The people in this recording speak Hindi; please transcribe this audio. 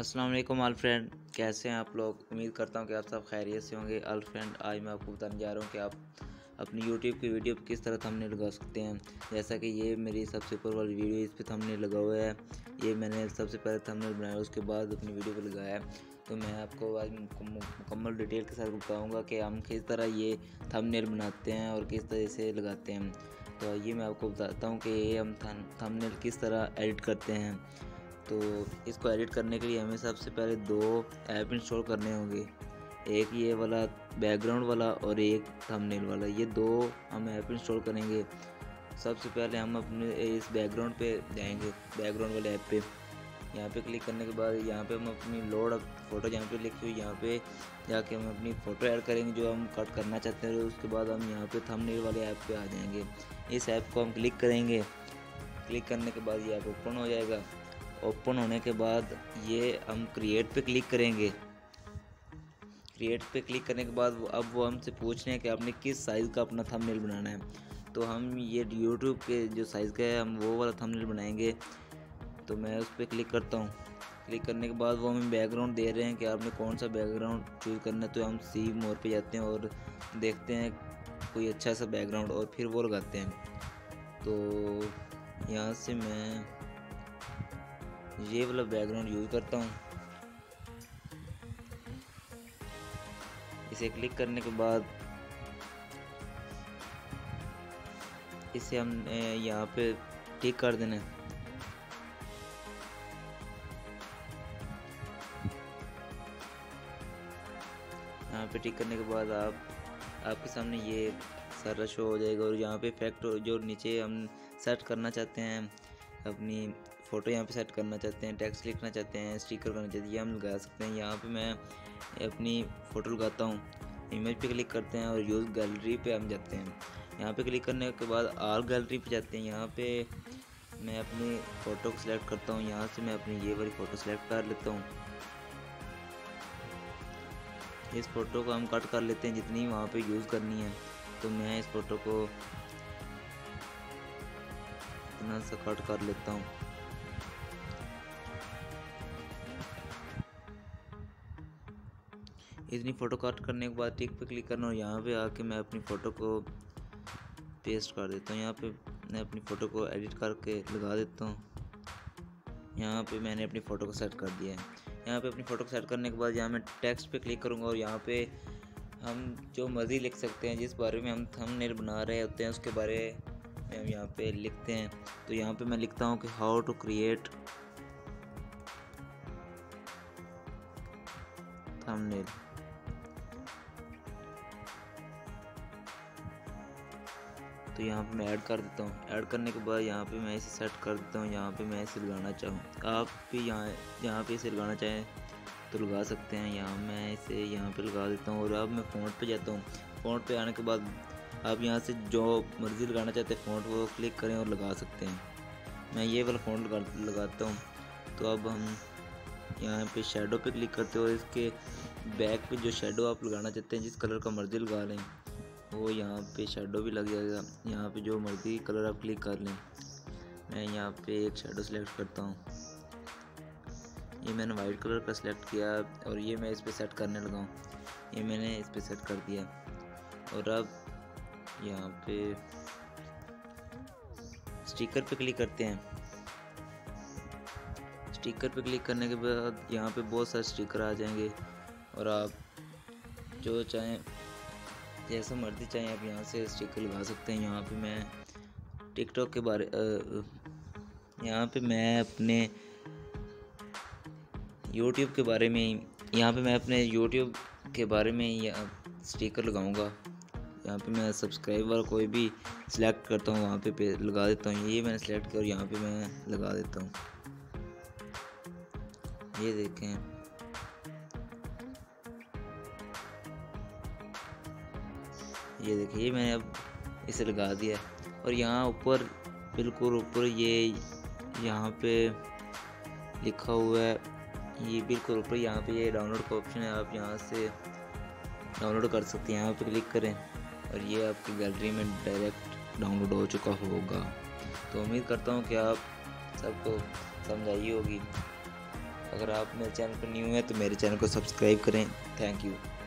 अस्सलाम वालेकुम ऑल फ्रेंड, कैसे हैं आप लोग। उम्मीद करता हूं कि आप सब खैरियत से होंगे। ऑल फ्रेंड, आज मैं आपको बताने जा रहा हूं कि आप अपनी यूट्यूब की वीडियो पर किस तरह थंबनेल लगा सकते हैं। जैसा कि ये मेरी सबसे ऊपर वाली वीडियो, इस पर थंबनेल लगा हुआ है। ये मैंने सबसे पहले थंबनेल बनाया, उसके बाद अपनी वीडियो पर लगाया है। तो मैं आपको आज मुकम्मल डिटेल के साथ बताऊँगा कि हम किस तरह ये थंबनेल बनाते हैं और किस तरह से लगाते हैं। तो ये मैं आपको बताता हूँ कि ये हम थंबनेल किस तरह एडिट करते हैं। तो इसको एडिट करने के लिए हमें सबसे पहले दो ऐप इंस्टॉल करने होंगे, एक ये वाला बैकग्राउंड वाला और एक थंबनेल वाला। ये दो हम ऐप इंस्टॉल करेंगे। सबसे पहले हम अपने इस बैकग्राउंड पे जाएंगे, बैकग्राउंड वाले ऐप पे। यहाँ पे क्लिक करने के बाद यहाँ पे हम अपनी लोड फ़ोटो जहाँ पे लिखी हुई, यहाँ पे जाके हम अपनी फ़ोटो ऐड करेंगे जो हम कट करना चाहते हैं। उसके बाद हम यहाँ पे थंबनेल वाले ऐप पे आ जाएंगे। इस ऐप को हम क्लिक करेंगे। क्लिक करने के बाद ये ऐप ओपन हो जाएगा। ओपन होने के बाद ये हम क्रिएट पे क्लिक करेंगे। क्रिएट पे क्लिक करने के बाद अब वो हमसे पूछ रहे हैं कि आपने किस साइज़ का अपना थंबनेल बनाना है। तो हम ये यूट्यूब के जो साइज़ का है हम वो वाला थंबनेल बनाएंगे। तो मैं उस पर क्लिक करता हूँ। क्लिक करने के बाद वो हमें बैकग्राउंड दे रहे हैं कि आपने कौन सा बैकग्राउंड चूज़ करना है। तो हम सी मोर पे जाते हैं और देखते हैं कोई अच्छा सा बैकग्राउंड और फिर वो लगाते हैं। तो यहाँ से मैं ये वाला बैकग्राउंड यूज़ करता हूँ। इसे क्लिक करने के बाद इसे हम यहाँ पे टिक कर देना है। यहाँ पे टिक करने के बाद आपके सामने ये सारा शो हो जाएगा। और यहाँ पे इफेक्ट जो नीचे हम सेट करना चाहते हैं, अपनी फ़ोटो यहाँ पे सेट करना चाहते हैं, टेक्स्ट लिखना चाहते हैं, स्टिकर करना चाहते हैं, ये हम लगा सकते हैं। यहाँ पे मैं अपनी फ़ोटो लगाता हूँ। इमेज पे क्लिक करते हैं और यूज़ गैलरी पे हम जाते हैं। यहाँ पे क्लिक करने के बाद ऑल गैलरी पे जाते हैं। यहाँ पे मैं अपनी फ़ोटो को सिलेक्ट करता हूँ। यहाँ से मैं अपनी ये वाली फ़ोटो सेलेक्ट कर लेता हूँ। इस फ़ोटो को हम कट कर लेते हैं जितनी वहाँ पे यूज़ करनी है। तो मैं इस फ़ोटो को इतना सा कट कर लेता हूँ। इतनी फ़ोटो कट करने के बाद टिक पे क्लिक करना और यहाँ पे आके मैं अपनी फ़ोटो को पेस्ट कर देता हूँ। यहाँ पे मैं अपनी फ़ोटो को एडिट करके लगा देता हूँ। यहाँ पे मैंने अपनी फ़ोटो को सेट कर दिया है। यहाँ पे अपनी फ़ोटो को सेट करने के बाद यहाँ मैं टेक्स्ट पे क्लिक करूँगा और यहाँ पे हम जो मर्ज़ी लिख सकते हैं। जिस बारे में हम थंबनेल बना रहे होते हैं उसके बारे में हम यहाँ पे लिखते हैं। तो यहाँ पे मैं लिखता हूँ कि हाउ टू क्रिएट थंबनेल। तो यहाँ पे मैं ऐड कर देता हूँ। ऐड करने के बाद यहाँ पे मैं इसे सेट कर देता हूँ। यहाँ पे मैं इसे लगाना चाहूँ, आप भी यहाँ पे इसे लगाना चाहें तो लगा सकते हैं। यहाँ मैं इसे यहाँ पे लगा देता हूँ। और अब मैं फ़ॉन्ट पे जाता हूँ। फ़ॉन्ट पे आने के बाद आप यहाँ से जो मर्ज़ी लगाना चाहते हैं फ़ॉन्ट वो क्लिक करें और लगा सकते हैं। मैं ये वाला फ़ॉन्ट लगाता हूँ। तो अब हम यहाँ पे शेडो पे क्लिक करते हो। इसके बैक पे जो शेडो आप लगाना चाहते हैं, जिस कलर का मर्ज़ी लगा लें, वो यहाँ पे शेडो भी लग जाएगा। यहाँ पे जो मर्ज़ी कलर आप क्लिक कर लें। मैं यहाँ पे एक शेडो सेलेक्ट करता हूँ। ये मैंने वाइट कलर का सिलेक्ट किया और ये मैं इस पे सेट करने लगा हूँ। ये मैंने इस पे सेट कर दिया। और अब यहाँ पे स्टिकर पे क्लिक करते हैं। स्टिकर पे क्लिक करने के बाद यहाँ पे बहुत सारे स्टिकर आ जाएंगे और आप जो चाहें, जैसा मर्जी चाहें, आप यहाँ से स्टिकर लगा सकते हैं। यहाँ पे मैं टिकटॉक के बारे यहाँ पे मैं अपने यूट्यूब के बारे में यहाँ पे मैं अपने यूट्यूब के बारे में स्टिकर लगाऊंगा। यहाँ पे मैं सब्सक्राइब वाला कोई भी सिलेक्ट करता हूँ, वहाँ पे लगा देता हूँ। ये मैंने सेलेक्ट किया और यहाँ पे मैं लगा देता हूँ। ये देखें, ये देखिए, ये मैंने अब इसे लगा दिया। और यहाँ ऊपर, बिल्कुल ऊपर, ये यहाँ पे लिखा हुआ है, ये बिल्कुल ऊपर यहाँ पे ये डाउनलोड का ऑप्शन है। आप यहाँ से डाउनलोड कर सकते हैं। यहाँ पे क्लिक करें और ये आपकी गैलरी में डायरेक्ट डाउनलोड हो चुका होगा। तो उम्मीद करता हूँ कि आप सबको समझ आई होगी। अगर आप मेरे चैनल पर न्यू हैं तो मेरे चैनल को सब्सक्राइब करें। Thank you.